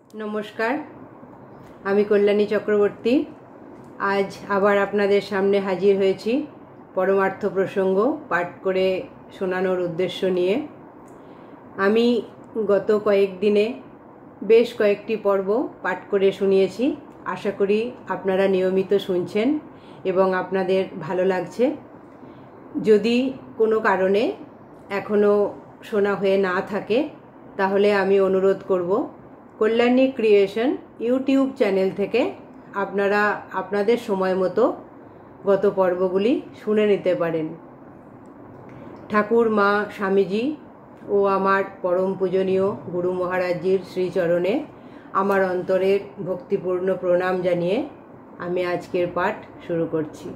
नमस्कार, आमी कल्याणी चक्रवर्ती आज आबार आपनादेर सामने हाजिर हয়েছি परमार्थ प्रसंग पाठ करे शोनानोर उद्देश्य निये। आमी गत कयेकदिने बेश कयेकटी पर्व पाठ करे शुनिয়েছি। आशा करी आपनारा नियमित शुनছেন एबं आपनादेर भालो लागছে। यदि कोनो कारणे एखोनो शोना हये ना थाके ताहले आमी अनुरोध करब कल्याणी क्रिएशन यूट्यूब चैनल थेके आपनारा आपनादेर समय मतो गत पर्वगुली शुने निते पारेन। ठाकुर मा स्वामीजी ओ आमार परम पूजनीय गुरु महाराजजिर श्रीचरणे आमार अंतरेर भक्तिपूर्ण प्रणाम जानिए आमी आजकेर पाठ शुरू करछि।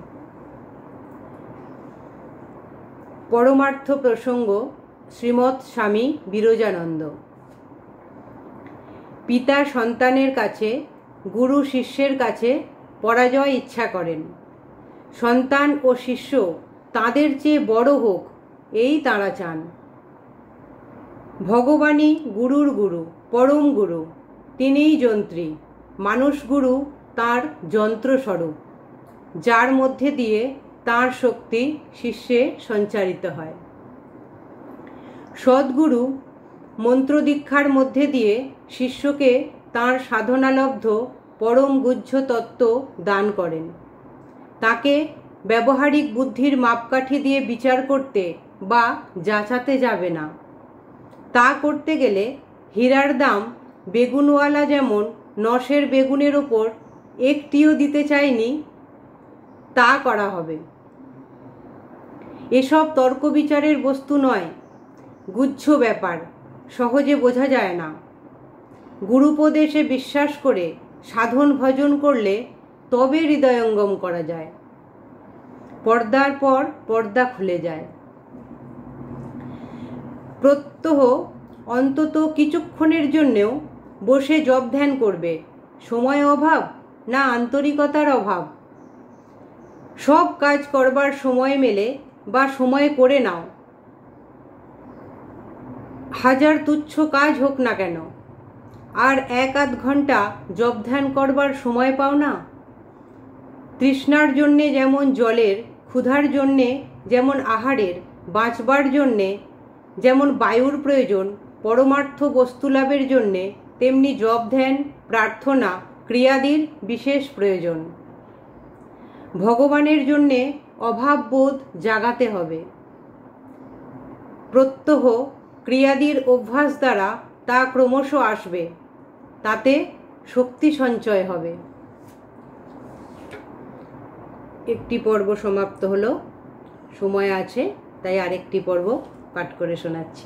परमार्थ प्रसंग श्रीमद स्वामी बिरजानंद। पिता सन्तानेर काछे गुरु शिष्येर काछे पराजय इच्छा करेन। सन्तान ओ शिष्य तादेर चेये बड़ होक एई तारा चान। भगवानी गुरुर गुरु परम गुरु, तिनिई जंत्री। मानुष गुरु तार यंत्रस्वरूप, जार मध्य दिए तार शक्ति शिष्ये सञ्चारित हय। सद्गुरु मंत्र दीक्षार मध्य दिए शिष्य के तार साधनालब्ध परम गुह्य तत्व दान करें। ताके व्यवहारिक बुद्धिर मापकाठी दिए विचार करते बा जाचाते जाबे ना। ता करते गेले हीरार दाम बेगुनवाला जेमन नशेर बेगुनेर ओपर एकटिओ दिते चायनी ता करा हबे। एसब तर्क विचारेर बस्तु नय, गुच्छ ब्यापार, सहजे बोझा जाए ना। गुरुपदेशे विश्वास करे साधन भजन करले तबे हृदयंगम करा जाए। पर्दार पर पर्दा खुले जाए। प्रत्यह अंतत किछुक्षणेर जन्येও बसे जप ध्यान करबे। समय अभाव ना आंतरिकतार अभाव। सब काज करबार समय मेले बा समय करे नाओ। हजार तुच्छ काज होक ना केन और एक आध घंटा जप ध्यान करबार समय पाओ ना। तृष्णार जन्य जेमन जलेर, क्षुधार जन्य जेमन आहारेर, बाँचबार जन्य जेमन वायुर प्रयोजन, परमार्थ वस्तु लाभेर जन्य तेमनि जप ध्यान प्रार्थना क्रियादिर विशेष प्रयोजन। भगवानेर जन्य अभावबोध जागाते हबे। प्रत्यह क्रियादिर अभ्यास द्वारा ता क्रमश आसबे, ताते शक्ति संचय हबे। एकटी पर्व समाप्त हलो। समय आछे ताई आरेकटी पर्व पाठ करे शोनाচ্ছি।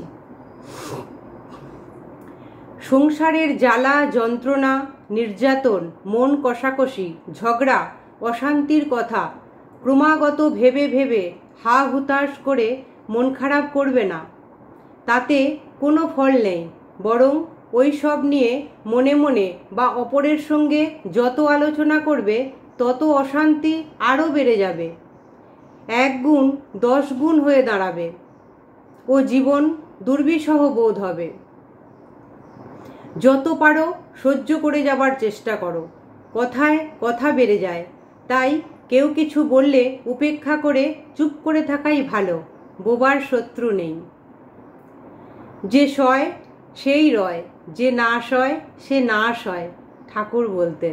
संसारेर জ্বালা যন্ত্রণা निर्यातन मन कषाकषि झगड़ा अशांतिर कथा क्रमागत भेबे भेबे हा हुताश करे मन खाराप करबे ना। ताते कोनो फल नेই, बरং ওই সব নিয়ে মনে মনে বা অপরের সঙ্গে যত আলোচনা করবে তত অশান্তি আরও বেড়ে যাবে। এক গুণ 10 গুণ হয়ে দাঁড়াবে ও জীবন দুর্বিষহ বোধ হবে। যত পারো সহ্য করে যাবার চেষ্টা করো। কথায় কথা বেড়ে যায়, তাই কেউ কিছু বললে উপেক্ষা করে চুপ করে থাকাই ভালো। বোবার শত্রু নেই। যে সয় সেই রয়, যে না সয় সে নাশ হয়, ঠাকুর বলতেন।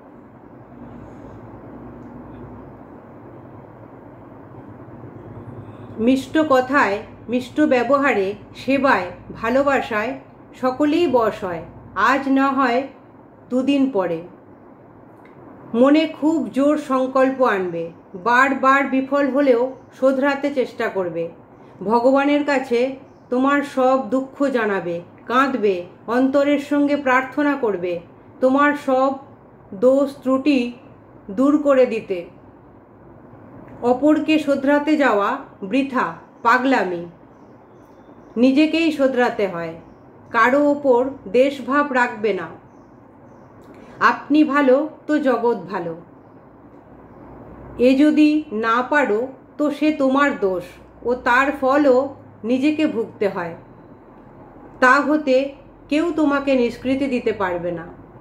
মিষ্ট কথায়, মিষ্ট ব্যবহারে, সেবায়, ভালোবাসায় সকলেই বশ হয়। আজ না হয় দুদিন পরে। মনে খুব জোর সংকল্প আনবে। বারবার বিফল হলেও শোধরাতে চেষ্টা করবে। ভগবানের কাছে তোমার সব দুঃখ জানাবে, কাঁদবে, অন্তরের সঙ্গে প্রার্থনা করবে তোমার সব দোষ ত্রুটি দূর করে দিতে। অপরকে শোধরাতে যাওয়া বৃথা, পাগলামি। নিজেকেই শোধরাতে হয়। কারো ওপর দেশভাব রাখবে না। আপনি ভালো তো জগৎ ভালো। এ যদি না পারো তো সে তোমার দোষ ও তার ফলও নিজেকে ভুগতে হয়। তা হতে কেউ তোমাকে নিষ্কৃতি দিতে পারবে না।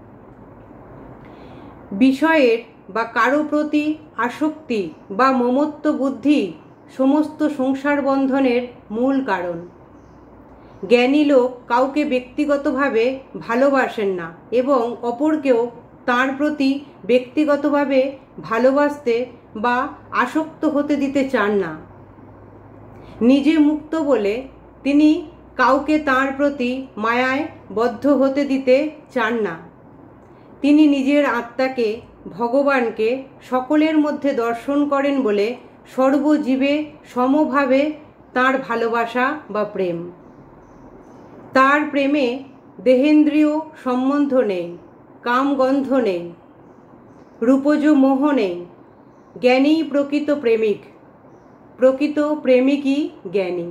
বিষয়ের বা কারো প্রতি আসক্তি বা মমত্ব বুদ্ধি সমস্ত সংসার বন্ধনের মূল কারণ। জ্ঞানী লোক কাউকে ব্যক্তিগতভাবে ভালোবাসেন না এবং অপরকেও তার প্রতি ব্যক্তিগতভাবে ভালোবাসতে বা আসক্ত হতে দিতে চান না। নিজে মুক্ত বলে তিনি কাউকে তার প্রতি মায়ায় বদ্ধ হতে দিতে চান না। তিনি নিজের আত্মাকে, ভগবানকে সকলের মধ্যে দর্শন করেন বলে সর্বজীবে সমভাবে তাঁর ভালোবাসা বা প্রেম। তার প্রেমে দেহেন্দ্রীয় সম্বন্ধ নেই, কামগন্ধ নেই, রূপজ মোহ নেই। জ্ঞানীই প্রকৃত প্রেমিক, প্রকৃত প্রেমিকই জ্ঞানী।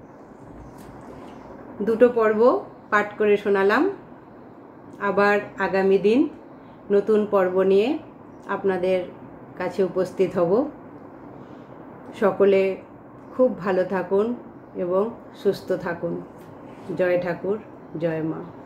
দুটো পর্ব পাঠ করে শোনালাম। আবার আগামী দিন নতুন পর্ব নিয়ে আপনাদের কাছে উপস্থিত হব। সকলে খুব ভালো থাকুন এবং সুস্থ থাকুন। জয় ঠাকুর, জয় মা।